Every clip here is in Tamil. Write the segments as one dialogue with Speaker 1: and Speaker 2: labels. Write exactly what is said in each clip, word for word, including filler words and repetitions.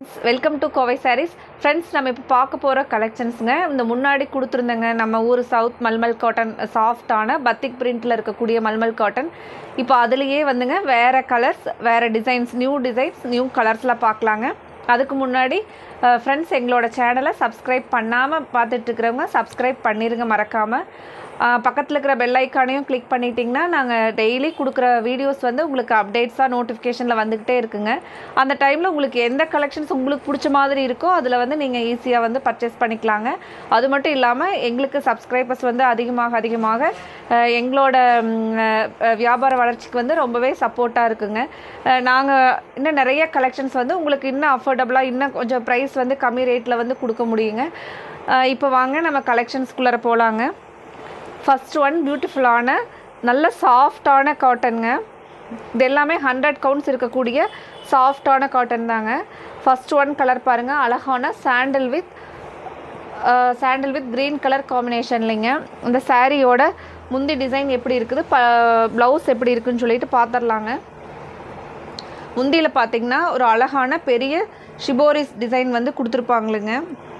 Speaker 1: Welcome to Kovai sarees. Friends, நம்ம இப்போ பார்க்க போகிற கலெக்ஷன்ஸுங்க. இந்த முன்னாடி கொடுத்துருந்தேங்க நம்ம ஊர் சவுத் மல்மல் காட்டன், சாஃப்டான பத்திக் பிரிண்டில் இருக்கக்கூடிய மல்மல் காட்டன். இப்போ அதுலேயே வந்துங்க வேறு கலர்ஸ், வேறு டிசைன்ஸ், நியூ டிசைன்ஸ், நியூ கலர்ஸில் பார்க்கலாங்க. அதுக்கு முன்னாடி ஃப்ரெண்ட்ஸ், எங்களோட சேனலை சப்ஸ்கிரைப் பண்ணாமல் பார்த்துட்ருக்கிறவங்க சப்ஸ்கிரைப் பண்ணிடுங்க மறக்காமல். பக்கத்தில் இருக்கிற பெல் ஐக்கானையும் கிளிக் பண்ணிட்டிங்கன்னா நாங்கள் டெய்லி கொடுக்குற வீடியோஸ் வந்து உங்களுக்கு அப்டேட்ஸாக நோட்டிஃபிகேஷனில் வந்துக்கிட்டே இருக்குங்க. அந்த டைமில் உங்களுக்கு எந்த கலெக்ஷன்ஸ் உங்களுக்கு பிடிச்ச மாதிரி இருக்கோ அதில் வந்து நீங்கள் ஈஸியாக வந்து பர்ச்சேஸ் பண்ணிக்கலாங்க. அது மட்டும் இல்லாமல் எங்களுக்கு சப்ஸ்கிரைபர்ஸ் வந்து அதிகமாக அதிகமாக எங்களோட வியாபார வளர்ச்சிக்கு வந்து ரொம்பவே சப்போர்ட்டாக இருக்குங்க. நாங்கள் இன்னும் நிறைய கலெக்ஷன்ஸ் வந்து உங்களுக்கு இன்னும் அஃபோர்டபுளாக, இன்னும் கொஞ்சம் ப்ரைஸ் வந்து கம்மி ரேட்டில் வந்து கொடுக்க முடியுங்க. இப்போ வாங்க நம்ம கலெக்ஷன்ஸ்குள்ளே போகலாங்க. ஃபஸ்ட் ஒன் பியூட்டிஃபுல்லான நல்ல சாஃப்டான காட்டனுங்க. இது எல்லாமே ஹண்ட்ரட் கவுண்ட்ஸ் இருக்கக்கூடிய சாஃப்டான காட்டன் தாங்க. ஃபஸ்ட் ஒன் கலர் பாருங்கள், அழகான sandal with sandal with green colour காம்பினேஷன்லைங்க. இந்த சாரியோட முந்தி டிசைன் எப்படி இருக்குது, ப ப்ளவுஸ் எப்படி இருக்குதுன்னு சொல்லிட்டு பார்த்துடலாங்க. முந்தியில் பார்த்திங்கன்னா ஒரு அழகான பெரிய ஷிபோரிஸ் டிசைன் வந்து கொடுத்துருப்பாங்களுங்க.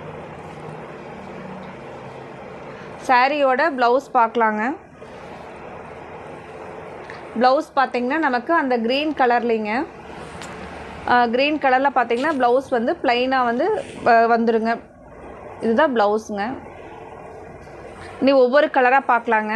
Speaker 1: சாரியோட ப்ளவுஸ் பார்க்கலாங்க. ப்ளவுஸ் பார்த்திங்கன்னா நமக்கு அந்த க்ரீன் கலர்லிங்க, க்ரீன் கலரில் பார்த்திங்கன்னா ப்ளவுஸ் வந்து ப்ளைனாக வந்து வந்துடுங்க. இதுதான் ப்ளவுஸுங்க. இனி ஒவ்வொரு கலராக பார்க்கலாங்க.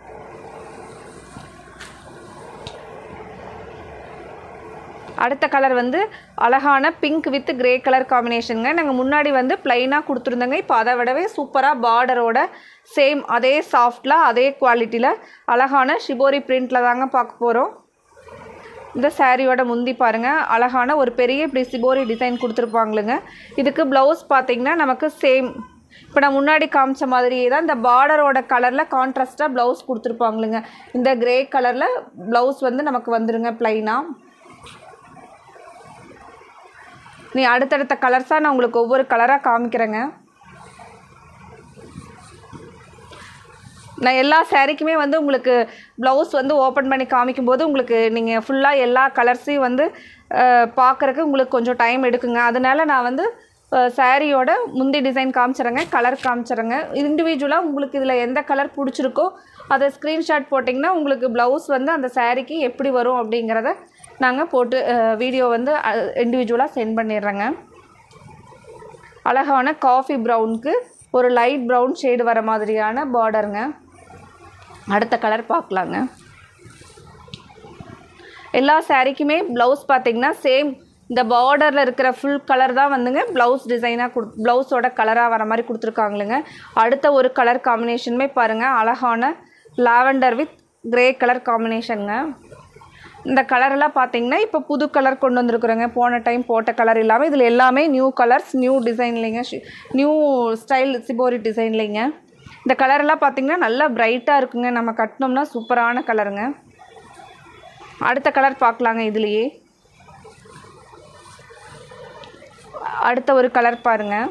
Speaker 1: அடுத்த கலர் வந்து அழகான பிங்க் வித் கிரே கலர் காம்பினேஷனுங்க. நாங்கள் முன்னாடி வந்து ப்ளைனாக கொடுத்துருந்தோங்க. இப்போ அதை விடவே சூப்பராக பார்டரோட சேம் அதே சாஃப்டில் அதே குவாலிட்டியில் அழகான ஷிபோரி பிரிண்டில் தாங்க பார்க்க போகிறோம். இந்த சாரியோட முந்தி பாருங்கள், அழகான ஒரு பெரிய இப்படி ஷிபோரி டிசைன் கொடுத்துருப்பாங்களுங்க. இதுக்கு ப்ளவுஸ் பார்த்திங்கன்னா நமக்கு சேம் இப்போ நான் முன்னாடி காமிச்ச மாதிரியே தான் இந்த பார்டரோட கலரில் கான்ட்ராஸ்ட்டாக ப்ளவுஸ் கொடுத்துருப்பாங்களுங்க. இந்த கிரே கலரில் ப்ளவுஸ் வந்து நமக்கு வந்துடுங்க ப்ளைனாக. நீ அடுத்தடுத்த கலர்ஸாக நான் உங்களுக்கு ஒவ்வொரு கலராக காமிக்கிறேங்க. நான் எல்லா சாரீக்குமே வந்து உங்களுக்கு ப்ளவுஸ் வந்து ஓப்பன் பண்ணி காமிக்கும்போது உங்களுக்கு நீங்கள் ஃபுல்லாக எல்லா கலர்ஸையும் வந்து பார்க்குறக்கு உங்களுக்கு கொஞ்சம் டைம் எடுக்குங்க. அதனால் நான் வந்து சாரியோட முந்தி டிசைன் காமிச்சிட்றேங்க, கலர் காமிச்சிட்றேங்க. இண்டிவிஜுவலாக உங்களுக்கு இதில் எந்த கலர் பிடிச்சிருக்கோ அதை ஸ்க்ரீன்ஷாட் போட்டிங்கன்னா உங்களுக்கு ப்ளவுஸ் வந்து அந்த சாரீக்கு எப்படி வரும் அப்படிங்கிறத நாங்கள் போட்டு வீடியோ வந்து இண்டிவிஜுவலாக சென்ட் பண்ணிடுறேங்க. அழகான காஃபி ப்ரௌனுக்கு ஒரு லைட் ப்ரௌன் ஷேடு வர மாதிரியான பார்டருங்க. அடுத்த கலர் பார்க்கலாங்க. எல்லா சாரீக்குமே ப்ளவுஸ் பார்த்திங்கன்னா சேம் இந்த பார்டரில் இருக்கிற ஃபுல் கலர் தான் வந்துங்க ப்ளவுஸ் டிசைனாக கொடு ப்ளவுஸோட கலராக வர மாதிரி கொடுத்துருக்காங்களுங்க. அடுத்த ஒரு கலர் காம்பினேஷனுமே பாருங்கள், அழகான லாவெண்டர் வித் கிரே கலர் காம்பினேஷனுங்க. இந்த கலரெல்லாம் பார்த்திங்கன்னா இப்போ புது கலர் கொண்டு வந்துருக்குறோங்க. போன டைம் போட்ட கலர் இல்லாமல் இதில் எல்லாமே நியூ கலர்ஸ், நியூ டிசைன்லைங்க, நியூ ஸ்டைல் சிபோரி டிசைன்லைங்க. இந்த கலரெல்லாம் பார்த்திங்கன்னா நல்லா பிரைட்டாக இருக்குங்க. நம்ம கட்டினோம்னா சூப்பரான கலருங்க. அடுத்த கலர் பார்க்கலாங்க. இதுலேயே அடுத்த ஒரு கலர் பாருங்கள்,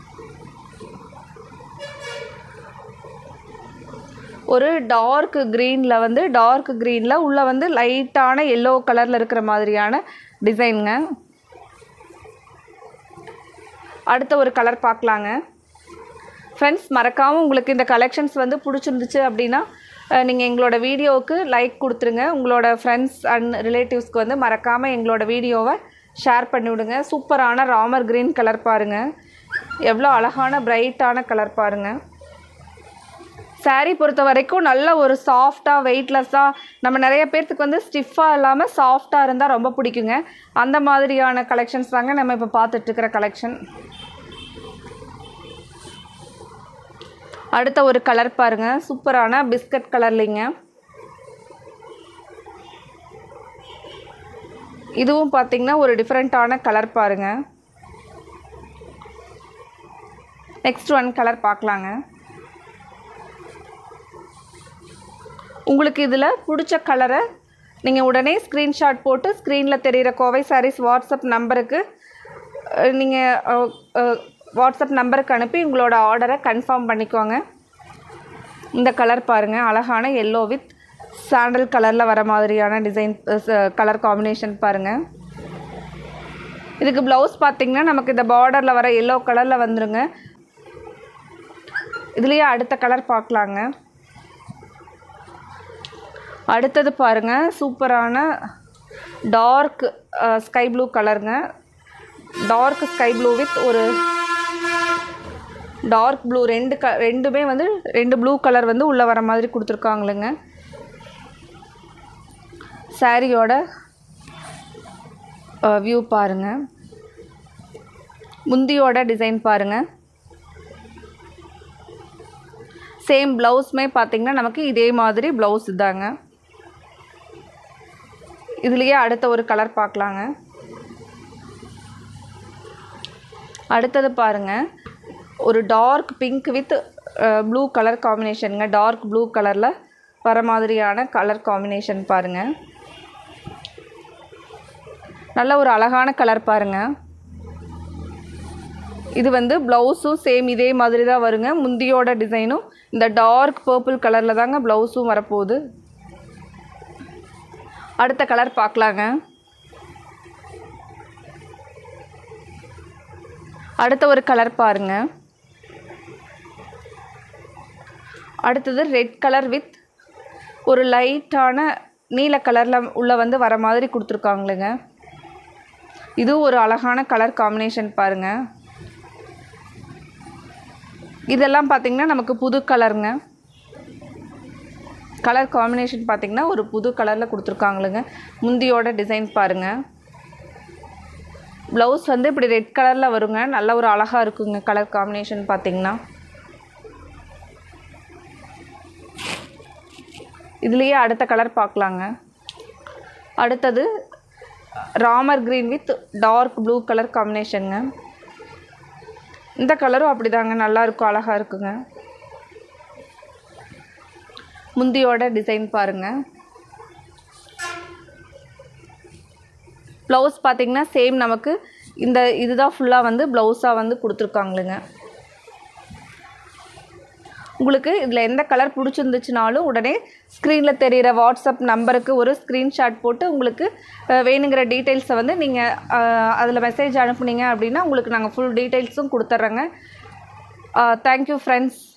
Speaker 1: ஒரு டார்க் க்ரீனில் வந்து டார்க் க்ரீனில் உள்ளே வந்து லைட்டான எல்லோ கலரில் இருக்கிற மாதிரியான டிசைனுங்க. அடுத்த ஒரு கலர் பார்க்கலாங்க. ஃப்ரெண்ட்ஸ், மறக்காமல் உங்களுக்கு இந்த கலெக்ஷன்ஸ் வந்து பிடிச்சிருந்துச்சு அப்படின்னா நீங்கள் எங்களோட வீடியோவுக்கு லைக் கொடுத்துருங்க. உங்களோட ஃப்ரெண்ட்ஸ் அண்ட் ரிலேட்டிவ்ஸ்க்கு வந்து மறக்காமல் எங்களோட வீடியோவை ஷேர் பண்ணிவிடுங்க. சூப்பரான ராமர் க்ரீன் கலர் பாருங்கள், எவ்வளோ அழகான பிரைட்டான கலர் பாருங்கள். சாரீ பொறுத்த வரைக்கும் நல்ல ஒரு சாஃப்டாக வெயிட்லெஸ்ஸாக, நம்ம நிறைய பேர்த்துக்கு வந்து ஸ்டிஃபாக இல்லாமல் சாஃப்டாக இருந்தால் ரொம்ப பிடிக்குங்க. அந்த மாதிரியான கலெக்ஷன்ஸ் தாங்க நம்ம இப்போ பார்த்துட்ருக்கிற கலெக்ஷன். அடுத்த ஒரு கலர் பாருங்கள், சூப்பரான பிஸ்கட் கலர்லிங்க. இதுவும் பார்த்திங்கன்னா ஒரு டிஃப்ரெண்ட்டான கலர் பாருங்கள். நெக்ஸ்ட் ஒன் கலர் பார்க்கலாங்க. உங்களுக்கு இதில் பிடிச்ச கலரை நீங்கள் உடனே ஸ்க்ரீன்ஷாட் போட்டு ஸ்க்ரீனில் தெரிகிற கோவை சாரீஸ் வாட்ஸ்அப் நம்பருக்கு நீங்கள் வாட்ஸ்அப் நம்பருக்கு அனுப்பி உங்களோட ஆர்டரை கன்ஃபார்ம் பண்ணிக்கோங்க. இந்த கலர் பாருங்கள், அழகான எல்லோ வித் சாண்டல் கலரில் வர மாதிரியான டிசைன் கலர் காம்பினேஷன் பாருங்கள். இதுக்கு ப்ளவுஸ் பார்த்திங்கன்னா நமக்கு இந்த பார்டரில் வர எல்லோ கலரில் வந்துருங்க. இதுலேயே அடுத்த கலர் பார்க்கலாங்க. அடுத்தது பாருங்கள், சூப்பரான டார்க் ஸ்கை ப்ளூ கலருங்க. டார்க் ஸ்கை ப்ளூ வித் ஒரு டார்க் ப்ளூ, ரெண்டு க ரெண்டுமே வந்து ரெண்டு ப்ளூ கலர் வந்து உள்ளே வர மாதிரி கொடுத்துருக்காங்களுங்க. சாரியோட வியூ பாருங்கள். முந்தியோட டிசைன் பாருங்கள். சேம் ப்ளவுஸுமே பார்த்திங்கன்னா நமக்கு இதே மாதிரி ப்ளவுஸ் இதாங்க. இதுலேயே அடுத்த ஒரு கலர் பார்க்கலாங்க. அடுத்தது பாருங்கள், ஒரு dark pink with blue colour காம்பினேஷனுங்க. டார்க் ப்ளூ கலரில் வர மாதிரியான கலர் காம்பினேஷன் பாருங்கள். நல்ல ஒரு அழகான கலர் பாருங்கள். இது வந்து ப்ளவுஸும் சேம் இதே மாதிரி தான் வருங்க. முந்தியோட டிசைனும் இந்த டார்க் பர்பிள் கலரில் தாங்க ப்ளவுஸும் வரப்போகுது. அடுத்த கலர் பார்க்கலாங்க. அடுத்த ஒரு கலர் பாருங்கள். அடுத்தது ரெட் கலர் வித் ஒரு லைட்டான நீல கலரில் உள்ள வந்து வர மாதிரி கொடுத்துருக்காங்களுங்க. இது ஒரு அழகான கலர் காம்பினேஷன் பாருங்கள். இதெல்லாம் பார்த்திங்கன்னா நமக்கு புது கலருங்க. கலர் காம்பினேஷன் பார்த்திங்கன்னா ஒரு புது கலரில் கொடுத்துருக்காங்களுங்க. முந்தியோட டிசைன் பாருங்கள். ப்ளவுஸ் வந்து இப்படி ரெட் கலரில் வருங்க. நல்ல ஒரு அழகாக இருக்குங்க கலர் காம்பினேஷன் பார்த்திங்கன்னா. இதுலேயே அடுத்த கலர் பார்க்கலாங்க. அடுத்தது Ramar green with dark blue colour காம்பினேஷனுங்க. இந்த கலரும் அப்படி தாங்க, நல்லாயிருக்கும், அழகாக இருக்குங்க. முந்தியோட டிசைன் பாருங்கள். ப்ளவுஸ் பார்த்திங்கன்னா சேம் நமக்கு இந்த இதுதான் ஃபுல்லாக வந்து ப்ளவுஸாக வந்து கொடுத்துருக்காங்களுங்க. உங்களுக்கு இதில் எந்த கலர் பிடிச்சிருந்துச்சுனாலும் உடனே ஸ்க்ரீனில் தெரிகிற வாட்ஸ்அப் நம்பருக்கு ஒரு ஸ்க்ரீன்ஷாட் போட்டு உங்களுக்கு வேணுங்கிற டீட்டெயில்ஸை வந்து நீங்கள் அதில் மெசேஜ் அனுப்புனீங்க அப்படின்னா உங்களுக்கு நாங்கள் ஃபுல் டீட்டெயில்ஸும் கொடுத்துட்றோங்க. Thank you friends.